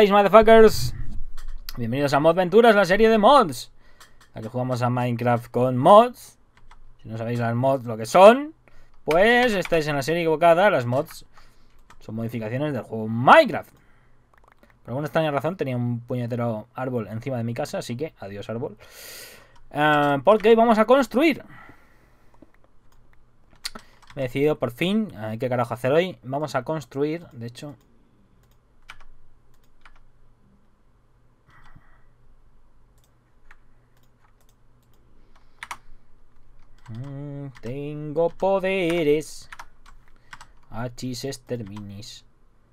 estáis, motherfuckers? Bienvenidos a Modventuras, la serie de mods. Aquí jugamos a Minecraft con mods. Si no sabéis las mods lo que son, pues estáis en la serie equivocada. Las mods son modificaciones del juego Minecraft. Por alguna extraña razón tenía un puñetero árbol encima de mi casa, así que adiós árbol. Porque hoy vamos a construir. Me he decidido por fin, ¿qué carajo hacer hoy? Vamos a construir, de hecho... tengo poderes. Hachis exterminis.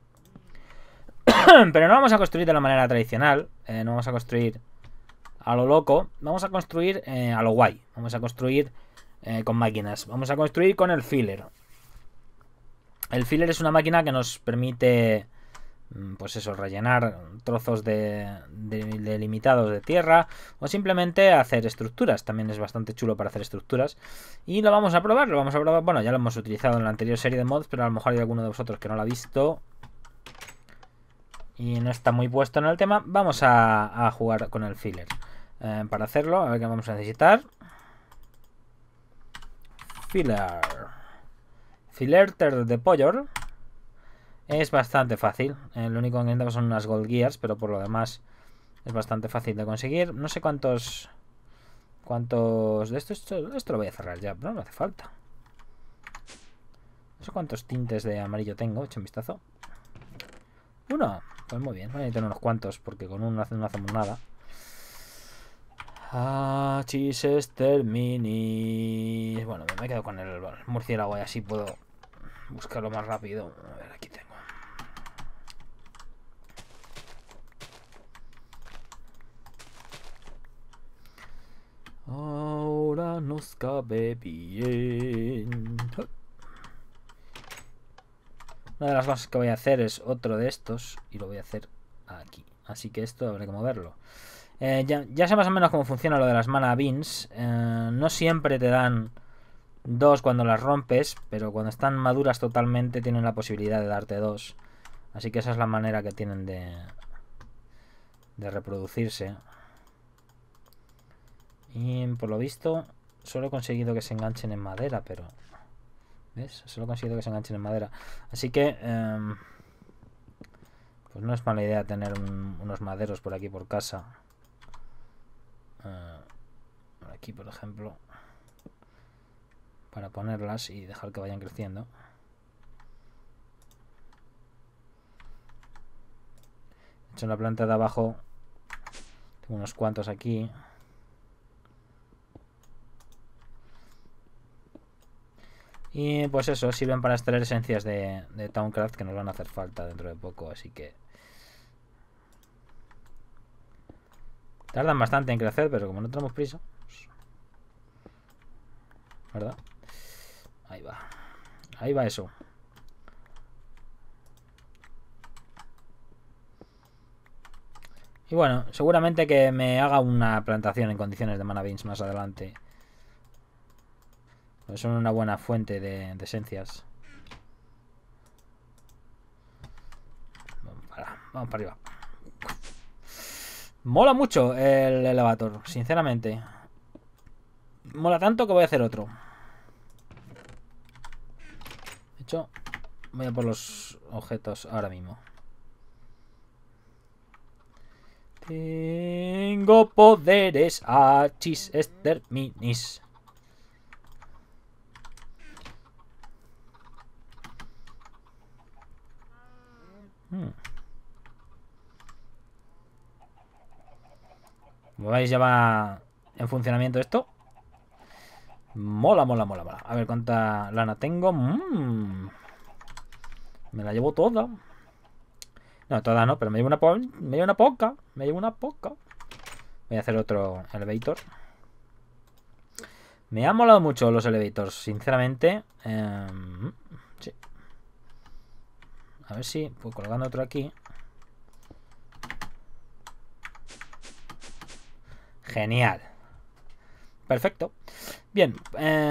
Pero no vamos a construir de la manera tradicional. No vamos a construir a lo loco. Vamos a construir a lo guay. Vamos a construir con máquinas. Vamos a construir con el filler. El filler es una máquina que nos permite, pues eso, rellenar trozos delimitados de tierra o simplemente hacer estructuras. También es bastante chulo para hacer estructuras. Y lo vamos a probar, Bueno, ya lo hemos utilizado en la anterior serie de mods, pero a lo mejor hay alguno de vosotros que no lo ha visto y no está muy puesto en el tema. Vamos a jugar con el filler. Para hacerlo, a ver qué vamos a necesitar. Filerter de pollo. Es bastante fácil. Lo único que necesitamos son unas gold gears, pero por lo demás es bastante fácil de conseguir. No sé cuántos de esto lo voy a cerrar ya, pero no hace falta. No sé cuántos tintes de amarillo tengo. Echa un vistazo. Uno. Pues muy bien. Voy a necesitar unos cuantos porque con uno no hacemos nada. Hachis exterminis. Bueno, me quedo con el murciélago y así puedo buscarlo más rápido. A ver, aquí tengo. Ahora nos cabe bien. Una de las cosas que voy a hacer es otro de estos y lo voy a hacer aquí. Así que esto habrá que moverlo. Ya sé más o menos cómo funciona lo de las mana beans. No siempre te dan dos cuando las rompes, pero cuando están maduras totalmente tienen la posibilidad de darte dos. Así que esa es la manera que tienen de reproducirse. Y por lo visto solo he conseguido que se enganchen en madera, pero... ¿ves? Solo he conseguido que se enganchen en madera. Así que... pues no es mala idea tener unos maderos por aquí por casa. Por aquí, por ejemplo. Para ponerlas y dejar que vayan creciendo. De hecho, en la planta de abajo tengo unos cuantos aquí. Y pues eso, sirven para extraer esencias de Thaumcraft que nos van a hacer falta dentro de poco, así que... tardan bastante en crecer, pero como no tenemos prisa... ¿verdad? Ahí va. Ahí va eso. Y bueno, seguramente que me haga una plantación en condiciones de mana beans más adelante. Pues son una buena fuente de esencias. Vamos para arriba. Mola mucho el elevator, sinceramente. Mola tanto que voy a hacer otro. De hecho, voy a por los objetos ahora mismo. Tengo poderes hachis exterminis. Como veis, ya va en funcionamiento esto. Mola. A ver cuánta lana tengo. Me la llevo toda. No, toda no, pero me llevo una poca. Voy a hacer otro elevator. Me han molado mucho los elevators, sinceramente. Sí. A ver si, pues colgando otro aquí. Genial. Perfecto. Bien.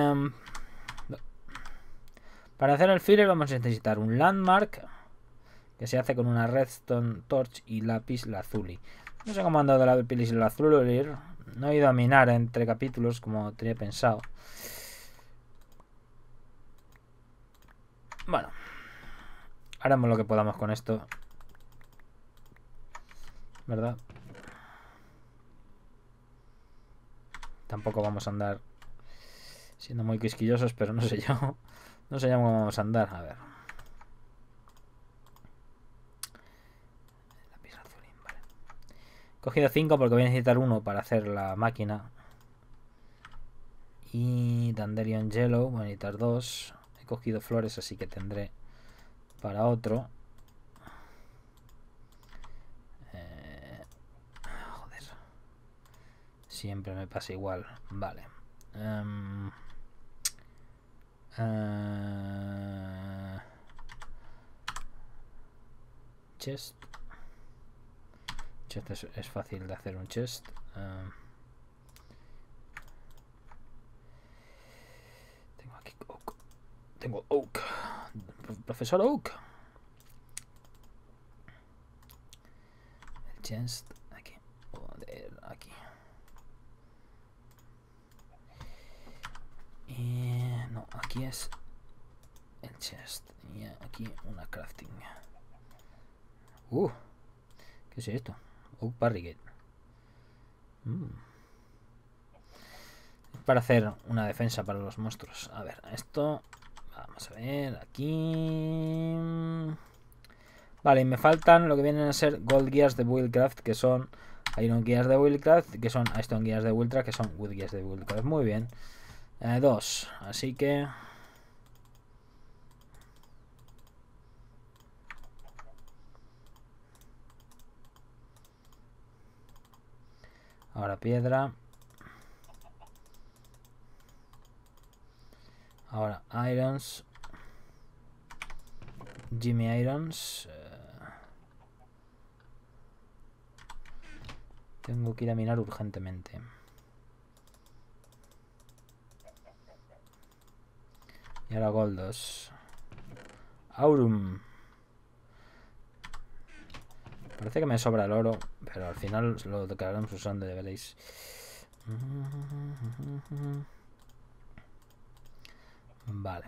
Para hacer el filler vamos a necesitar un landmark. que se hace con una redstone torch y lápiz lazuli. No sé cómo han dado la lápiz lazuli. No he ido a minar entre capítulos como tenía pensado. Bueno, haremos lo que podamos con esto, ¿verdad? Tampoco vamos a andar siendo muy quisquillosos, pero no sé yo. No sé ya cómo vamos a andar. A ver. Lápiz azulín, vale. He cogido 5 porque voy a necesitar uno para hacer la máquina. Y Dandelion Yellow, voy a necesitar 2. He cogido flores, así que tendré para otro. Joder. Siempre me pasa igual. Vale. Chest. Chest es fácil de hacer un chest. Tengo aquí Oak. Tengo Oak. Profesor Oak. El chest. Aquí. Joder, aquí. Y no, aquí es el chest. Y aquí una crafting. ¿Qué es esto? Oak Barricade. Para hacer una defensa para los monstruos. A ver, esto. Vamos a ver, aquí. Vale, y me faltan lo que vienen a ser Gold Gears de Buildcraft, que son Iron Gears de Buildcraft, que son Stone Gears de Buildcraft, que son Wood Gears de Buildcraft. Muy bien. 2. Así que... Ahora piedra. Ahora irons. Jimmy Irons. Tengo que ir a minar urgentemente. Y ahora goldos. Aurum. Parece que me sobra el oro, pero al final lo acabaremos usando, ya veréis. Vale.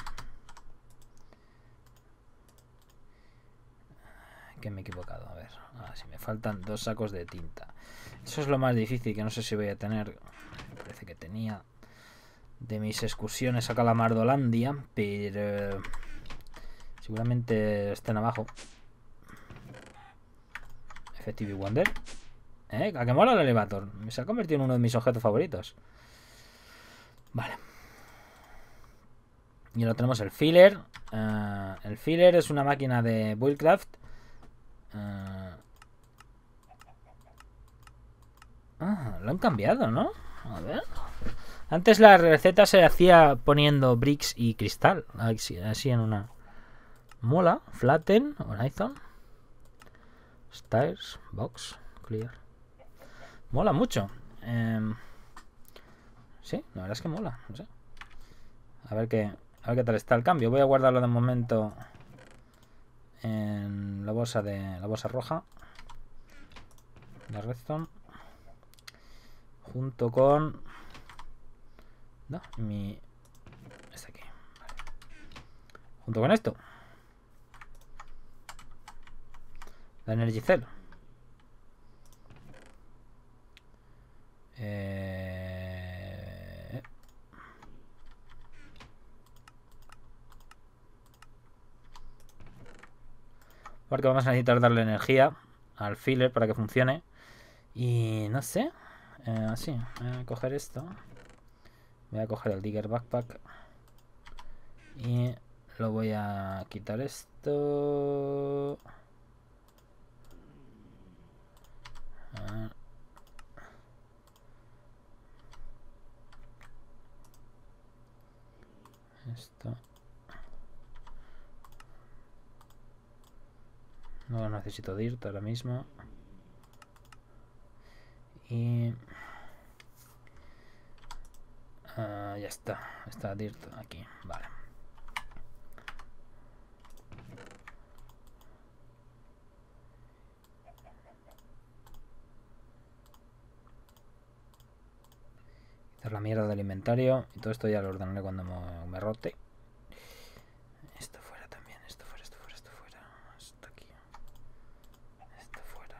Que me he equivocado. A ver. Si me faltan 2 sacos de tinta. Eso es lo más difícil, que no sé si voy a tener. Parece que tenía de mis excursiones a Calamardolandia, pero seguramente estén abajo. Effective Wonder. ¿A que mola el elevator? Se ha convertido en uno de mis objetos favoritos. Vale. Y ahora tenemos el filler. El filler es una máquina de Buildcraft. Lo han cambiado, ¿no? A ver. Antes la receta se hacía poniendo bricks y cristal. Así en una. Mola. Flatten. Horizon. Stairs. Box. Clear. Mola mucho. Sí, la verdad es que mola. No sé. A ver qué tal está el cambio. Voy a guardarlo de momento en la bolsa roja de redstone, junto con este aquí, vale. Junto con esto, la Energy Cell. Porque vamos a necesitar darle energía al filler para que funcione. Y no sé. Así, voy a coger esto. Voy a coger el Digger Backpack. Y lo voy a quitar esto. Esto. No necesito dirt ahora mismo. Y... ya está. Está dirt aquí. Vale. Quitar la mierda del inventario. Y todo esto ya lo ordenaré cuando me rote. Esto fuera también. Esto fuera, esto fuera, esto fuera. Esto aquí. Esto fuera.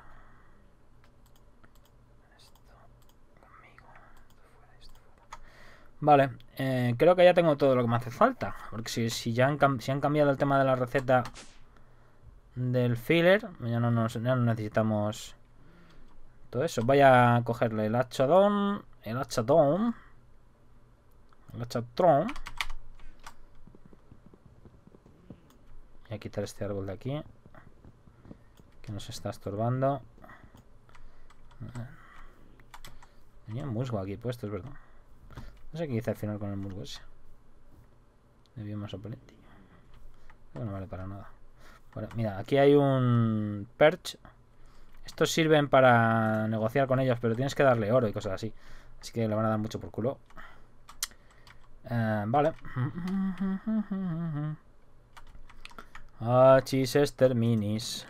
Esto conmigo. Esto fuera, esto fuera. Vale. Creo que ya tengo todo lo que me hace falta. Porque si ya han cambiado el tema de la receta del filler, ya no necesitamos todo eso. Voy a cogerle el hachadón. El hachadón. El hachatron. Voy a quitar este árbol de aquí, que nos está estorbando. Tenía un musgo aquí puesto, es verdad. No sé qué hice al final con el musgo ese. Me vi más opulento. No vale para nada. Bueno, mira, aquí hay un perch. Estos sirven para negociar con ellos, pero tienes que darle oro y cosas así. Así que le van a dar mucho por culo. Vale. Chichester minis.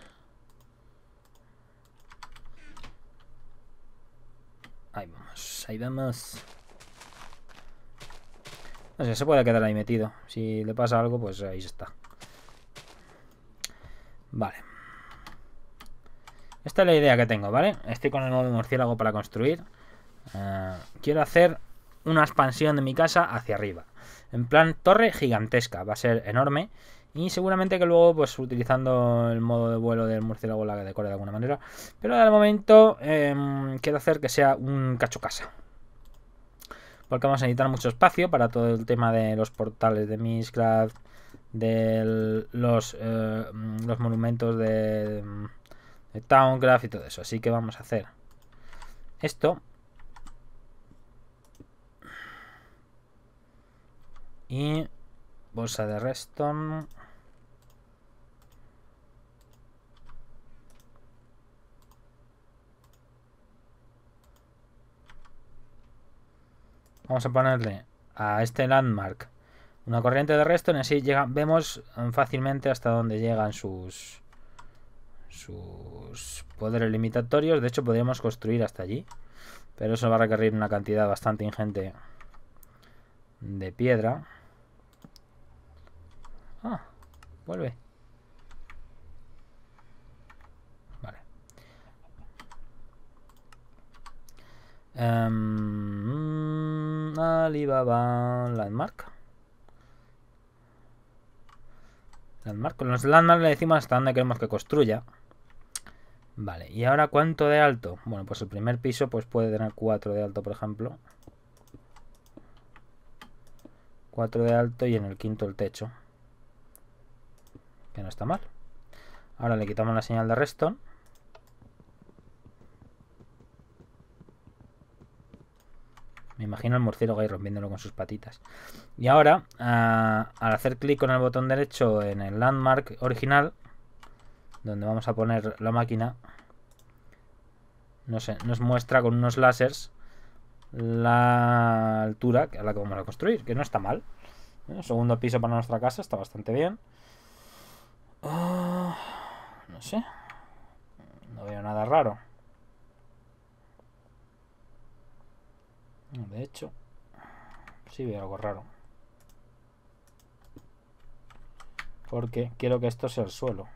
Ahí vamos, ahí vamos. No sé, se puede quedar ahí metido. Si le pasa algo, pues ahí está. Vale. Esta es la idea que tengo, ¿vale? Estoy con el modo murciélago para construir. Quiero hacer una expansión de mi casa hacia arriba. En plan torre gigantesca. Va a ser enorme. Y seguramente que luego, pues utilizando el modo de vuelo del murciélago, la decore de alguna manera. Pero de momento quiero hacer que sea un cacho casa. Porque vamos a necesitar mucho espacio para todo el tema de los portales de Mishcraft. De los monumentos de Towncraft y todo eso. Así que vamos a hacer esto. Y bolsa de redstone. Vamos a ponerle a este landmark una corriente de redstone. Así vemos fácilmente hasta dónde llegan sus poderes limitatorios. De hecho, podríamos construir hasta allí. Pero eso va a requerir una cantidad bastante ingente de piedra. Ah, vuelve. Vale. Alibaba Landmark. Con los landmarks le decimos hasta dónde queremos que construya. Vale, y ahora ¿cuánto de alto? Bueno, pues el primer piso pues puede tener 4 de alto, por ejemplo. 4 de alto y en el quinto el techo. Que no está mal. Ahora le quitamos la señal de redstone. Me imagino el murciélago ahí rompiéndolo con sus patitas. Y ahora, al hacer clic con el botón derecho en el landmark original, donde vamos a poner la máquina, nos muestra con unos láseres la altura a la que vamos a construir, que no está mal. El segundo piso para nuestra casa está bastante bien. No sé. No veo nada raro. De hecho, sí veo algo raro. Porque quiero que esto sea el suelo.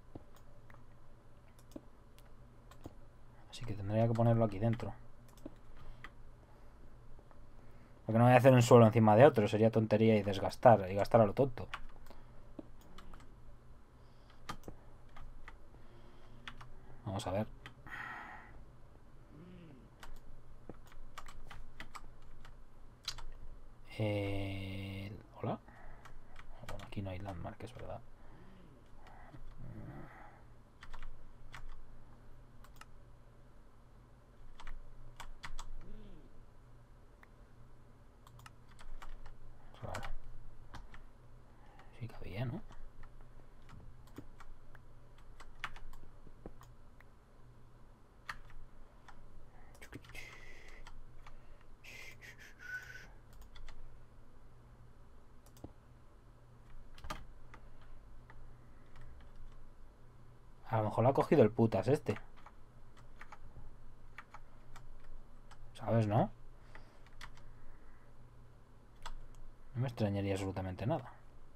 Así que tendría que ponerlo aquí dentro. Porque no voy a hacer un suelo encima de otro. Sería tontería y desgastar. Y gastar a lo tonto. Vamos a ver. Hola. Bueno, aquí no hay landmark, es verdad. Raro. Sí cabía, ¿no? A lo mejor lo ha cogido el putas este. ¿Sabes, no? me extrañaría absolutamente nada.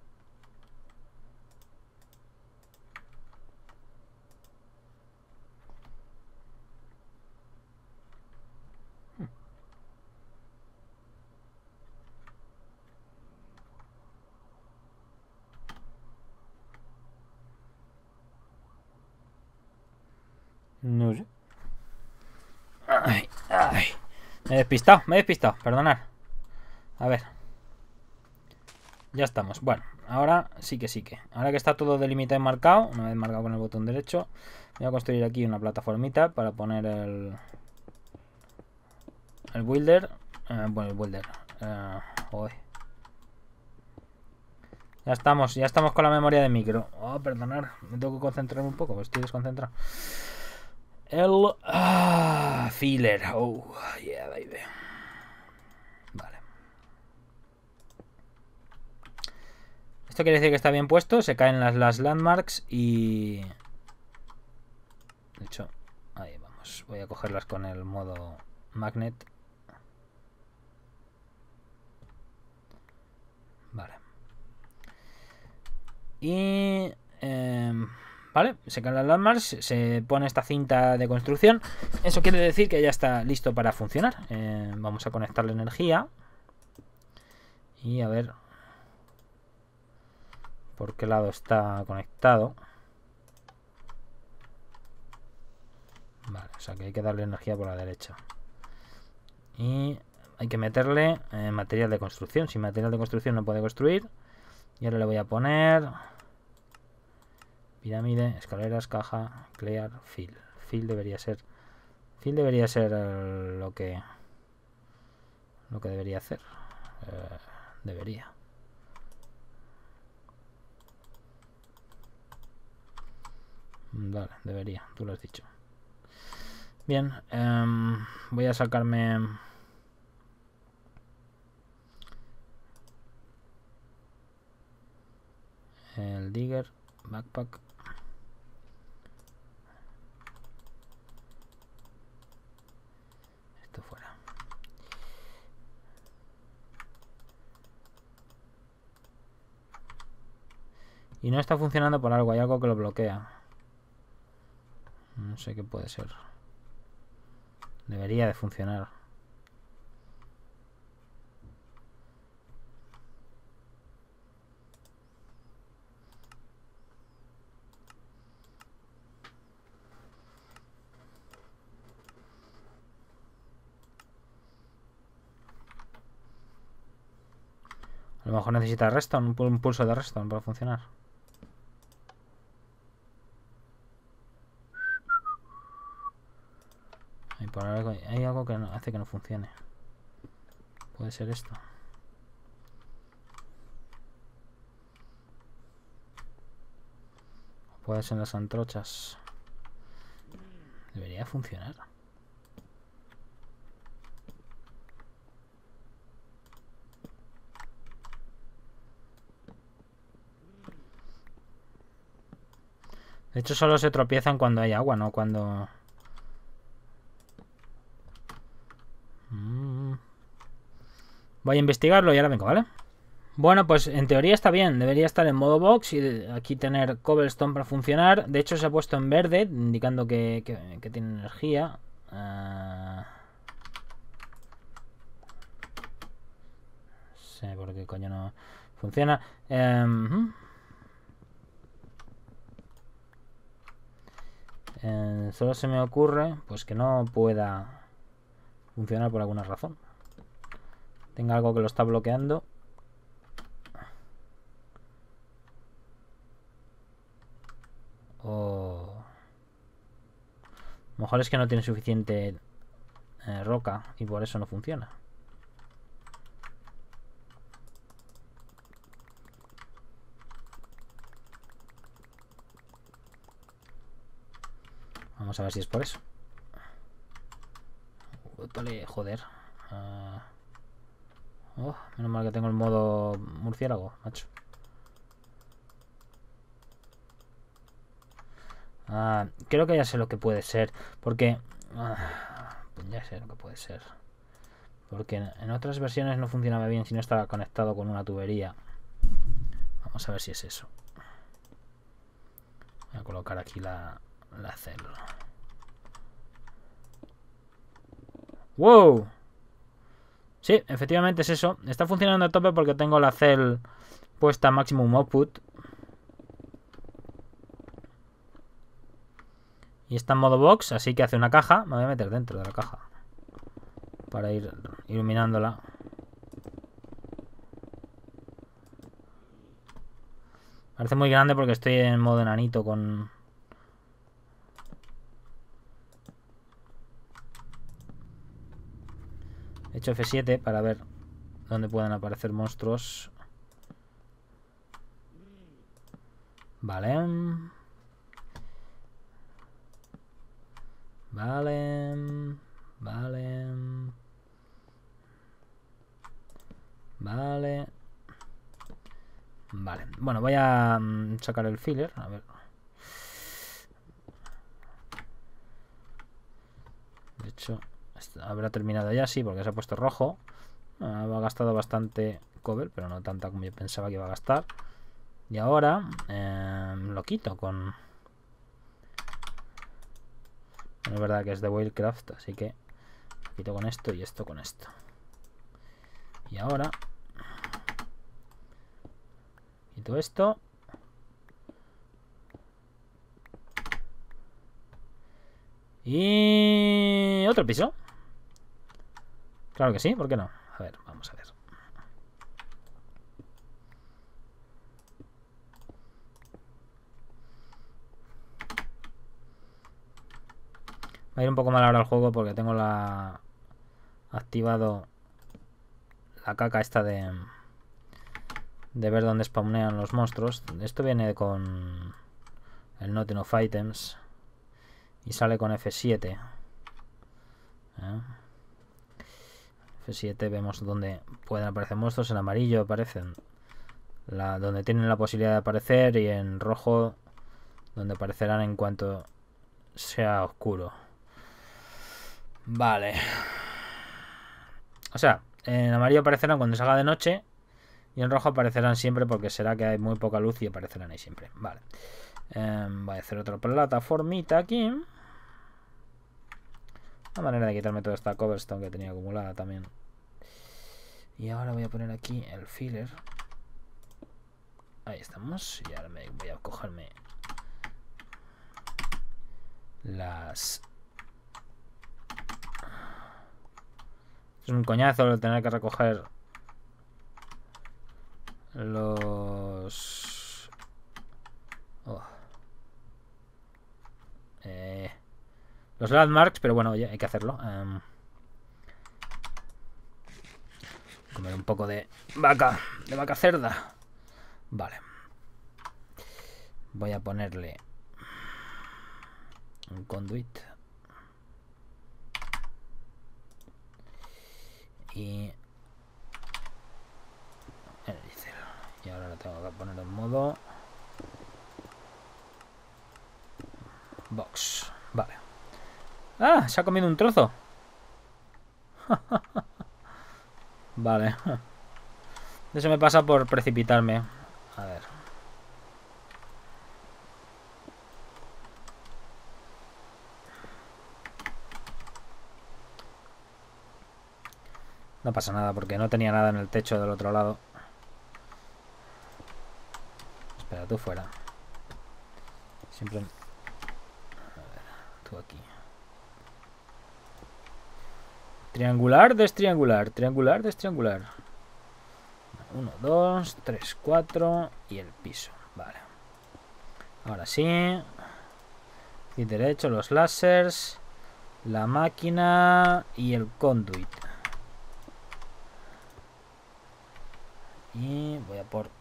No sé. Ay, ay. Me he despistado, perdonad. A ver. Ya estamos. Bueno, ahora sí que. Ahora que está todo delimitado y marcado, una vez marcado con el botón derecho, voy a construir aquí una plataformita para poner el builder. Bueno, el builder. Ya estamos con la memoria de micro. Oh, perdonad, me tengo que concentrar un poco, estoy desconcentrado. El filler. Oh, yeah, baby. Vale. Esto quiere decir que está bien puesto. Se caen las landmarks y... De hecho, ahí vamos. Voy a cogerlas con el modo magnet. Vale. Y... vale, se caen las landmarks. Se pone esta cinta de construcción. Eso quiere decir que ya está listo para funcionar. Vamos a conectar la energía. Y a ver... ¿Por qué lado está conectado? Vale, o sea que hay que darle energía por la derecha. Y hay que meterle material de construcción. Sin material de construcción no puede construir. Y ahora le voy a poner... Pirámide, escaleras, caja, clear, fill. Fill debería ser... Fill debería ser lo que debería hacer. Debería. Vale, debería, tú lo has dicho. Bien, voy a sacarme el digger, backpack. Esto fuera. Y no está funcionando por algo, hay algo que lo bloquea. No sé qué puede ser. Debería de funcionar. A lo mejor necesita redstone, un pulso de redstone para funcionar. Hay algo que hace que no funcione. Puede ser esto. Puede ser las antorchas. Debería funcionar. De hecho, solo se tropiezan cuando hay agua, no cuando... Voy a investigarlo y ahora vengo, ¿vale? Bueno, pues en teoría está bien. Debería estar en modo box y aquí tener cobblestone para funcionar. De hecho, se ha puesto en verde, indicando que tiene energía. No sé por qué coño no funciona. Solo se me ocurre pues que no pueda funcionar por alguna razón. Tenga algo que lo está bloqueando. O a lo mejor es que no tiene suficiente roca y por eso no funciona. Vamos a ver si es por eso. Vale, joder. Menos mal que tengo el modo murciélago, macho. Creo que ya sé lo que puede ser. Porque... pues ya sé lo que puede ser. Porque en otras versiones no funcionaba bien si no estaba conectado con una tubería. Vamos a ver si es eso. Voy a colocar aquí la celda. ¡Wow! Sí, efectivamente es eso. Está funcionando a tope porque tengo la cel puesta a maximum output. Y está en modo box, así que hace una caja. Me voy a meter dentro de la caja para ir iluminándola. Parece muy grande porque estoy en modo enanito con... He hecho F7 para ver dónde pueden aparecer monstruos. Vale. Vale. Vale. Vale. Vale. Bueno, voy a sacar el filler. A ver. De hecho, habrá terminado ya, sí, porque se ha puesto rojo. Ha gastado bastante cover, pero no tanta como yo pensaba que iba a gastar. Y ahora lo quito con... Es verdad que es de Wildcraft, así que lo quito con esto y esto con esto. Y ahora quito esto. Y otro piso. Claro que sí, ¿por qué no? A ver, vamos a ver. Va a ir un poco mal ahora el juego porque tengo activado la caca esta de ver dónde spawnean los monstruos. Esto viene con el Not Enough Items y sale con F7. F7 vemos dónde pueden aparecer monstruos. En amarillo aparecen donde tienen la posibilidad de aparecer, y en rojo donde aparecerán en cuanto sea oscuro. Vale. O sea, en amarillo aparecerán cuando se haga de noche, y en rojo aparecerán siempre porque será que hay muy poca luz y aparecerán ahí siempre. Vale. Voy a hacer otra plataformita aquí. Una manera de quitarme toda esta cobblestone que tenía acumulada también. Y ahora voy a poner aquí el filler. Ahí estamos. Y ahora voy a cogerme las... Es un coñazo el tener que recoger los... los landmarks, pero bueno, oye, hay que hacerlo. Comer un poco de vaca cerda. Vale. Voy a ponerle un conduit. Y energizer. Y ahora lo tengo que poner en modo box. Vale. ¡Ah! Se ha comido un trozo. Vale. Eso me pasa por precipitarme. A ver. No pasa nada porque no tenía nada en el techo del otro lado. Espera, tú fuera. Siempre... A ver, tú aquí. Triangular, destriangular. Triangular, destriangular. 1, 2, 3, 4 y el piso. Vale. Ahora sí. Y derecho, los lásers, la máquina y el conduit. Y voy a por...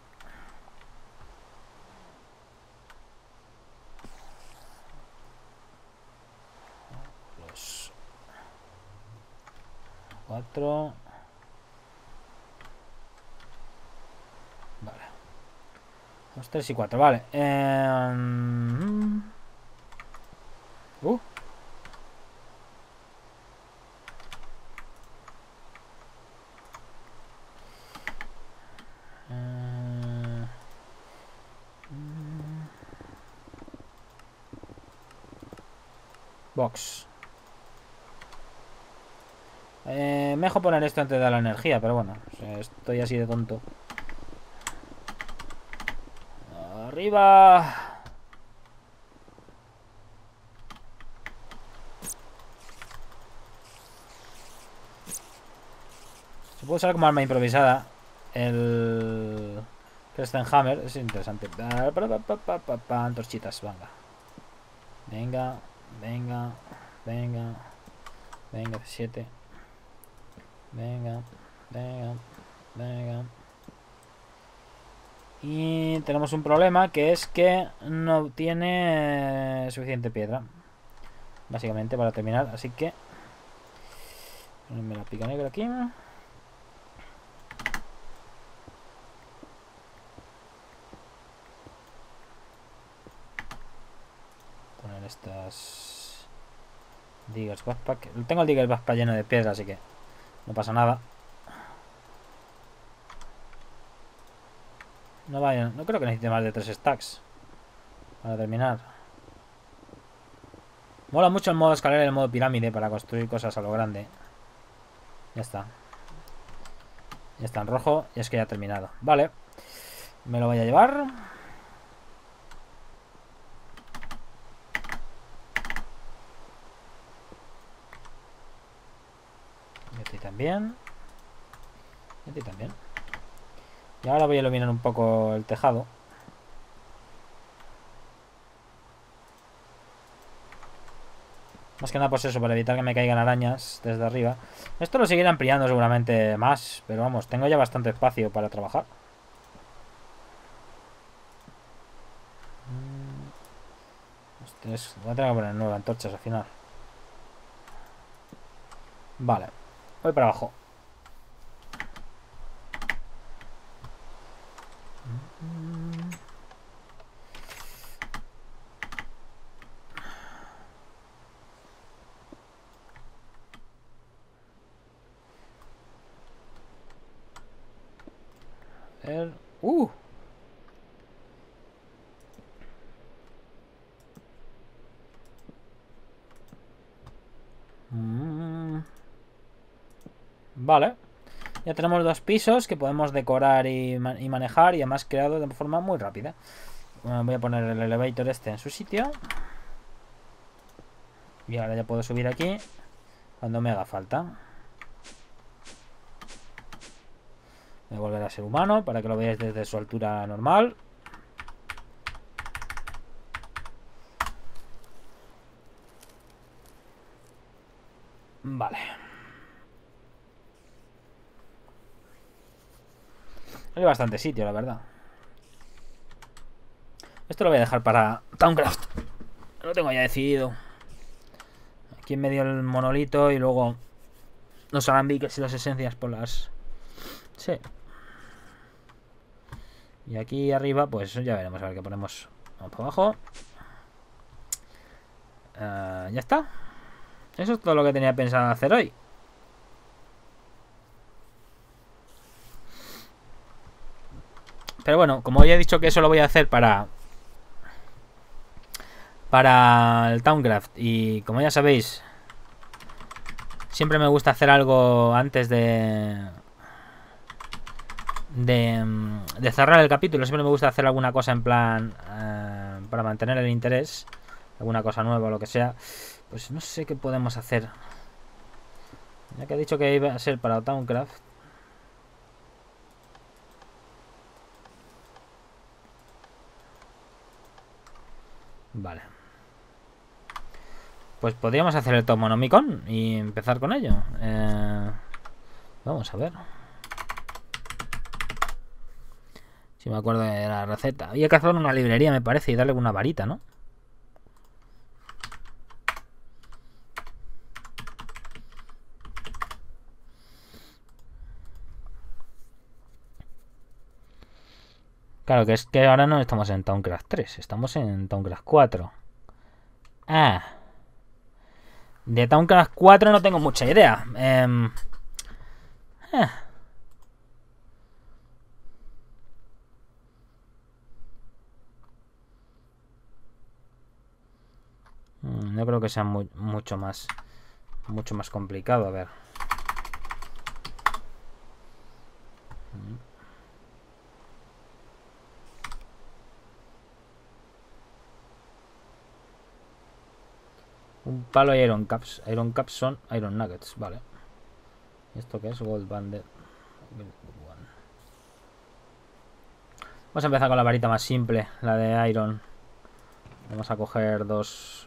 los 4. Vale. 2, 3 y 4. Vale. Box. Mejor poner esto antes de la energía, pero bueno, o sea, estoy así de tonto. ¡Arriba! Se puede usar como arma improvisada. El Hammer es interesante. Antorchitas, venga. Venga, venga, venga. Venga, 7. Venga, venga, venga. Y tenemos un problema, que es que no tiene suficiente piedra, básicamente, para terminar. Así que ponerme la pica negra aquí. Poner estas Diggers Backpack. Tengo el Diggers Backpack lleno de piedra, así que no pasa nada. No vaya, no creo que necesite más de 3 stacks para terminar. Mola mucho el modo escalera y el modo pirámide para construir cosas a lo grande. Ya está. Ya está en rojo y es que ya ha terminado. Vale. Me lo voy a llevar. Y a ti también. Y a ti también. Y ahora voy a iluminar un poco el tejado. Más que nada pues eso, para evitar que me caigan arañas desde arriba. Esto lo seguiré ampliando seguramente más, pero vamos, tengo ya bastante espacio para trabajar. Voy a tener que poner 9 antorchas al final. Vale, voy para abajo. A ver. Vale. Ya tenemos 2 pisos que podemos decorar y manejar, y además creado de forma muy rápida. Voy a poner el elevator este en su sitio. Y ahora ya puedo subir aquí cuando me haga falta. Voy a volver a ser humano para que lo veáis desde su altura normal. Vale. Hay bastante sitio, la verdad. Esto lo voy a dejar para Towncraft. Lo tengo ya decidido. Aquí en medio el monolito y luego los alambiques y las esencias por las... Sí. Y aquí arriba, pues ya veremos a ver qué ponemos. Vamos para abajo. Ya está. Eso es todo lo que tenía pensado hacer hoy. Pero bueno, como ya he dicho que eso lo voy a hacer para el Towncraft, y como ya sabéis, siempre me gusta hacer algo antes de cerrar el capítulo. Siempre me gusta hacer alguna cosa en plan para mantener el interés, alguna cosa nueva o lo que sea. Pues no sé qué podemos hacer, ya que he dicho que iba a ser para Towncraft. Vale, pues podríamos hacer el Tomonomicon y empezar con ello. Vamos a ver si me acuerdo de la receta. Había que hacer una librería, me parece, y darle una varita, ¿no? Claro, que es que ahora no estamos en Towncraft 3, estamos en Towncraft 4. De Towncraft 4 no tengo mucha idea. No creo que sea mucho más complicado. A ver. Un palo y Iron Caps. Iron Caps son Iron Nuggets, vale. ¿Esto qué es? Gold Banded. Vamos a empezar con la varita más simple, la de Iron. Vamos a coger dos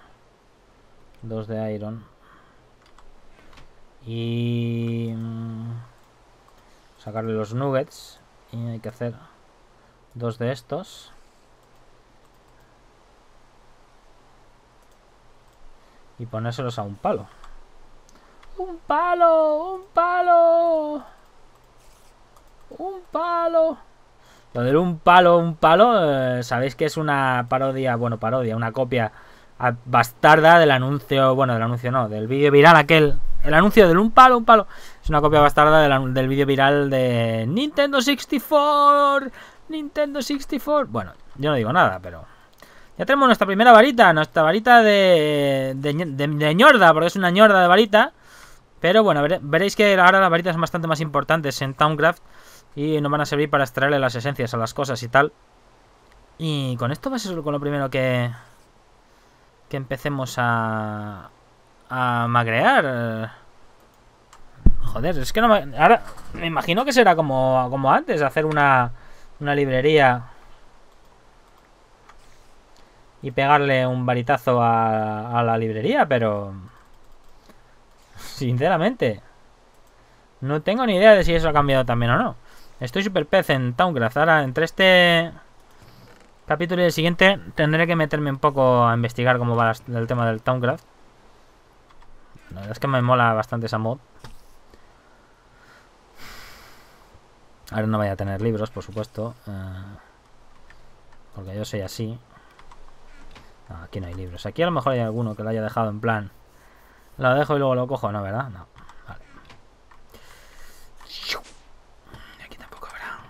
de Iron. Y sacarle los nuggets. Y hay que hacer 2 de estos. Y ponérselos a un palo. ¡Un palo! ¡Un palo! ¡Un palo! Lo del un palo, sabéis que es una parodia, una copia bastarda del anuncio, del vídeo viral aquel. El anuncio del un palo. Es una copia bastarda del vídeo viral de Nintendo 64. Bueno, yo no digo nada, pero... Ya tenemos nuestra primera varita, de ñorda, porque es una ñorda de varita. Pero bueno, veréis que ahora las varitas son bastante más importantes en Thaumcraft y nos van a servir para extraerle las esencias a las cosas y tal. Y con esto va a ser con lo primero que empecemos a magrear. Joder, es que no me... Ahora me imagino que será como antes, hacer una librería y pegarle un varitazo a la librería, pero... Sinceramente, no tengo ni idea de si eso ha cambiado también o no. Estoy super pez en Thaumcraft. Ahora, entre este capítulo y el siguiente, tendré que meterme un poco a investigar cómo va el tema del Thaumcraft. La verdad es que me mola bastante esa mod. Ahora no voy a tener libros, por supuesto. Porque yo soy así. No, aquí no hay libros. Aquí a lo mejor hay alguno que lo haya dejado en plan... Lo dejo y luego lo cojo, ¿no? ¿Verdad? No. Vale. Y aquí tampoco habrá.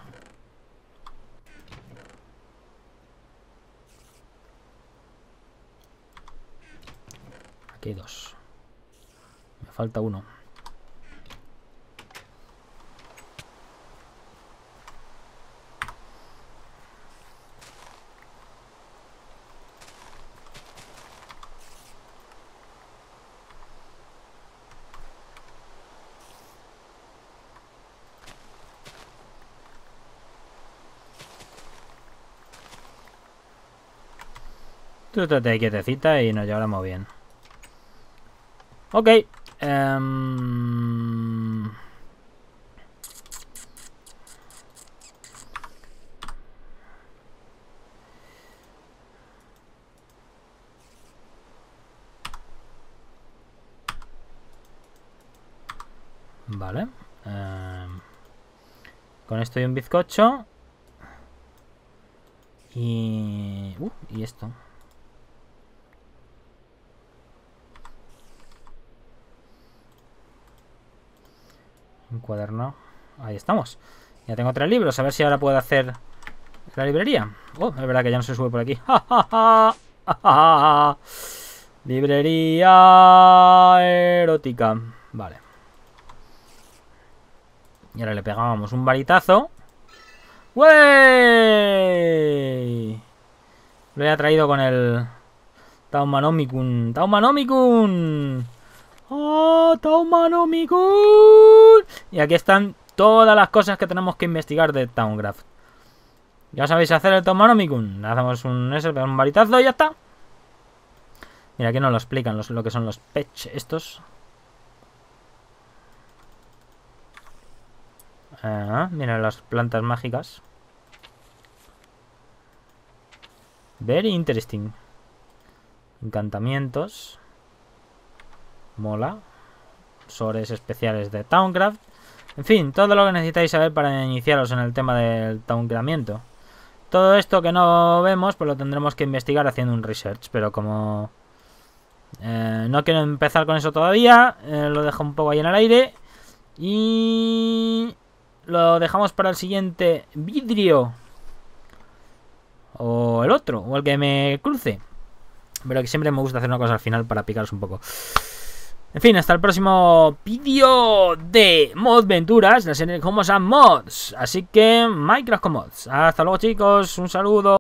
Aquí hay 2. Me falta 1. Tú estate quietecita y nos llevaremos bien. Ok. Vale. Con esto y un bizcocho. Y esto. Un cuaderno. Ahí estamos. Ya tengo 3 libros. A ver si ahora puedo hacer la librería. Oh, es verdad que ya no se sube por aquí. Librería erótica. Vale. Y ahora le pegábamos un varitazo. ¡Wey! Lo he traído con el Taumanomicon. ¡Taumanomicon! ¡Oh, Taumanomicon! Y aquí están todas las cosas que tenemos que investigar de Thaumcraft. Ya sabéis hacer el Taumanomicon. Hacemos un varitazo y ya está. Mira, aquí nos lo explican lo que son los patch estos. Mira las plantas mágicas. Very interesting. Encantamientos. Mola. Sores especiales de Thaumcraft. En fin, todo lo que necesitáis saber para iniciaros en el tema del Thaumcramiento. Todo esto que no vemos, pues lo tendremos que investigar haciendo un research. Pero como no quiero empezar con eso todavía, lo dejo un poco ahí en el aire. Y lo dejamos para el siguiente vidrio. O el otro, o el que me cruce. Pero que siempre me gusta hacer una cosa al final para picaros un poco. En fin, hasta el próximo vídeo de Modventuras, la serie como Mods. Así que Minecraft con Mods. Hasta luego, chicos, un saludo.